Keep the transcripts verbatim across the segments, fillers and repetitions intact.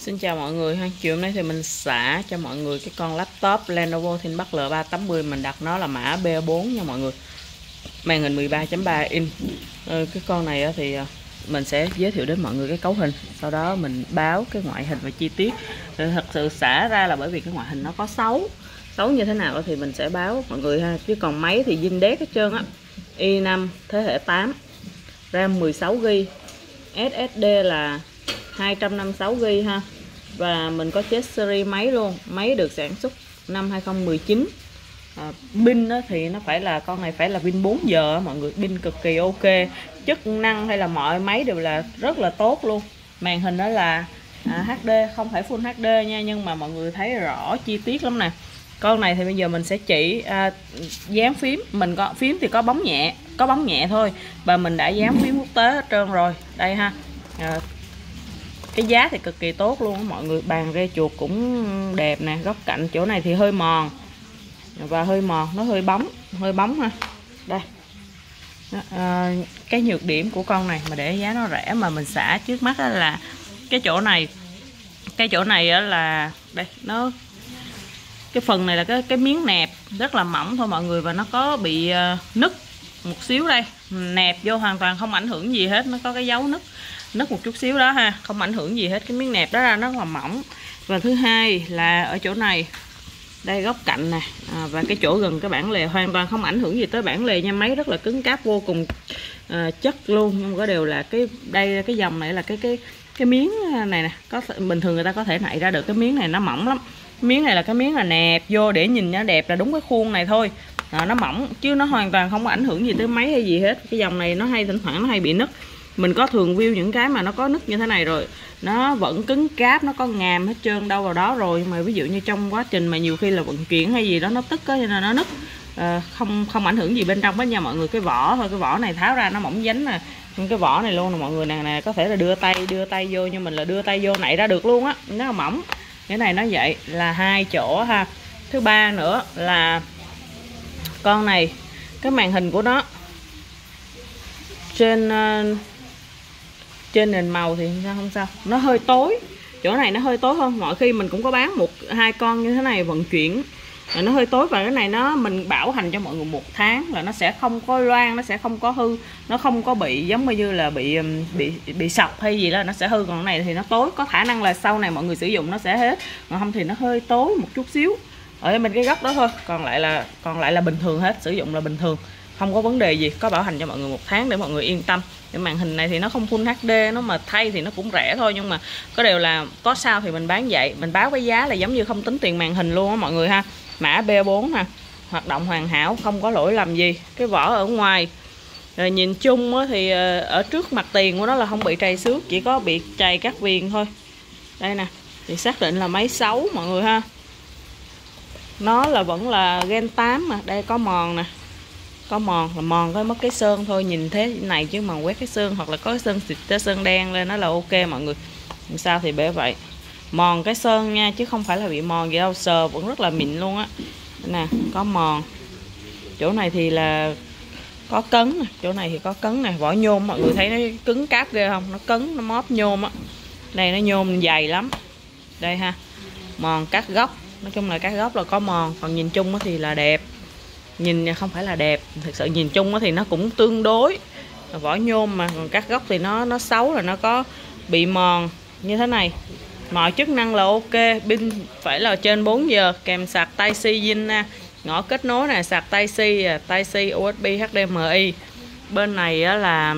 Xin chào mọi người ha. Chiều hôm nay thì mình xả cho mọi người cái con laptop Lenovo ThinkPad L ba tám mươi. Mình đặt nó là mã B bốn nha mọi người. Màn hình mười ba chấm ba inch. ờ, Cái con này thì mình sẽ giới thiệu đến mọi người cái cấu hình, sau đó mình báo cái ngoại hình và chi tiết. Thật sự xả ra là bởi vì cái ngoại hình nó có xấu Xấu như thế nào thì mình sẽ báo mọi người ha. Chứ còn máy thì zin đét hết trơn á. i năm thế hệ tám, RAM mười sáu gi ga bai, ét ét đê là hai trăm năm mươi sáu gi ga bai ha. Và mình có chết series máy luôn. Máy được sản xuất năm hai không một chín. à, Pin thì nó phải là, con này phải là pin bốn giờ mọi người. Pin cực kỳ ok. Chức năng hay là mọi máy đều là rất là tốt luôn. Màn hình đó là à, hát đê, không phải full hát đê nha, nhưng mà mọi người thấy rõ chi tiết lắm nè. Con này thì bây giờ mình sẽ chỉ à, dán phím. Mình có phím thì có bấm nhẹ, có bấm nhẹ thôi. Và mình đã dán phím quốc tế hết trơn rồi. Đây ha. à, Cái giá thì cực kỳ tốt luôn đó, mọi người. Bàn rê chuột cũng đẹp nè. Góc cạnh chỗ này thì hơi mòn và hơi mòn, nó hơi bóng, hơi bóng ha. Đây. Đó, à, cái nhược điểm của con này mà để giá nó rẻ mà mình xả trước mắt là cái chỗ này. Cái chỗ này là đây, nó cái phần này là cái cái miếng nẹp rất là mỏng thôi mọi người, và nó có bị uh, nứt một xíu đây. Nẹp vô hoàn toàn không ảnh hưởng gì hết, nó có cái dấu nứt nứt một chút xíu đó ha, không ảnh hưởng gì hết. Cái miếng nẹp đó ra nó rất là mỏng. Và thứ hai là ở chỗ này, đây góc cạnh nè, à, và cái chỗ gần cái bản lề hoàn toàn không ảnh hưởng gì tới bản lề nha. Máy rất là cứng cáp, vô cùng à, chất luôn. Nhưng mà có điều là cái đây cái dòng này là cái cái cái miếng này nè, có bình thường người ta có thể nạy ra được, cái miếng này nó mỏng lắm. Miếng này là cái miếng là nẹp vô để nhìn nó đẹp, là đúng cái khuôn này thôi. À, nó mỏng chứ nó hoàn toàn không có ảnh hưởng gì tới máy hay gì hết. Cái dòng này nó hay thỉnh thoảng nó hay bị nứt. Mình có thường view những cái mà nó có nứt như thế này rồi, nó vẫn cứng cáp, nó có ngàm hết trơn đâu vào đó rồi. Nhưng mà ví dụ như trong quá trình mà nhiều khi là vận chuyển hay gì đó nó tức á, cho nên nó nứt. à, không không ảnh hưởng gì bên trong hết nha mọi người. Cái vỏ thôi, cái vỏ này tháo ra nó mỏng dính nè. Cái vỏ này luôn nè mọi người nè, nè có thể là đưa tay đưa tay vô, nhưng mình là đưa tay vô nạy ra được luôn á, nó là mỏng. Cái này nó vậy là hai chỗ ha. Thứ ba nữa là con này, cái màn hình của nó trên uh, trên nền màu thì sao không sao, nó hơi tối. Chỗ này nó hơi tối hơn. Mọi khi mình cũng có bán một hai con như thế này vận chuyển, nó hơi tối. Và cái này nó mình bảo hành cho mọi người một tháng là nó sẽ không có loang, nó sẽ không có hư, nó không có bị giống như là bị bị bị sọc hay gì đó, nó sẽ hư. Còn cái này thì nó tối, có khả năng là sau này mọi người sử dụng nó sẽ hết, còn không thì nó hơi tối một chút xíu ở bên cái góc đó thôi. Còn lại là còn lại là bình thường hết, sử dụng là bình thường, không có vấn đề gì. Có bảo hành cho mọi người một tháng để mọi người yên tâm. Cái màn hình này thì nó không full hát đê, nó mà thay thì nó cũng rẻ thôi, nhưng mà có điều là có sao thì mình bán vậy. Mình báo cái giá là giống như không tính tiền màn hình luôn á mọi người ha. Mã B bốn nè, hoạt động hoàn hảo, không có lỗi lầm gì. Cái vỏ ở ngoài rồi nhìn chung thì ở trước mặt tiền của nó là không bị trầy xước, chỉ có bị trầy các viền thôi. Đây nè, thì xác định là máy xấu mọi người ha. Nó là vẫn là Gen tám mà. Đây có mòn nè, có mòn là mòn có mất cái sơn thôi, nhìn thế này chứ mà quét cái sơn hoặc là có cái sơn xịt cái sơn đen lên nó là ok mọi người. Sao thì bể vậy, mòn cái sơn nha, chứ không phải là bị mòn gì đâu, sờ vẫn rất là mịn luôn á. Nè, có mòn. Chỗ này thì là có cấn, chỗ này thì có cấn nè, vỏ nhôm mọi người thấy nó cứng cáp ghê không, nó cứng, nó móp nhôm á. Đây nó nhôm dày lắm. Đây ha, mòn các góc, nói chung là các góc là có mòn, còn nhìn chung thì là đẹp. Nhìn không phải là đẹp, thực sự nhìn chung thì nó cũng tương đối, vỏ nhôm mà. Còn các góc thì nó nó xấu, là nó có bị mòn như thế này. Mọi chức năng là ok, pin phải là trên bốn giờ, kèm sạc Type-C zin nè, ngõ kết nối này, sạc Type-C, Type-C u ét bê, hát đê em i. Bên này là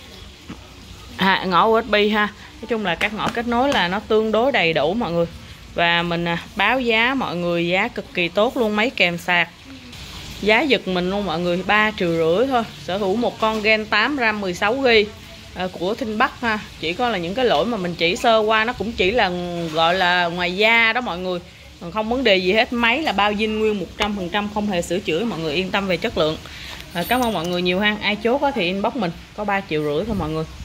à, ngõ u ét bê ha. Nói chung là các ngõ kết nối là nó tương đối đầy đủ mọi người. Và mình báo giá mọi người, giá cực kỳ tốt luôn, máy kèm sạc. Giá giật mình luôn mọi người, ba triệu rưỡi thôi. Sở hữu một con Gen tám, RAM mười sáu gi ga bai à, của ThinkPad ha. Chỉ có là những cái lỗi mà mình chỉ sơ qua, nó cũng chỉ là gọi là ngoài da đó mọi người, còn không vấn đề gì hết. Máy là bao zin nguyên một trăm phần trăm, không hề sửa chữa, mọi người yên tâm về chất lượng. à, Cảm ơn mọi người nhiều ha. Ai chốt thì inbox mình, có ba triệu rưỡi thôi mọi người.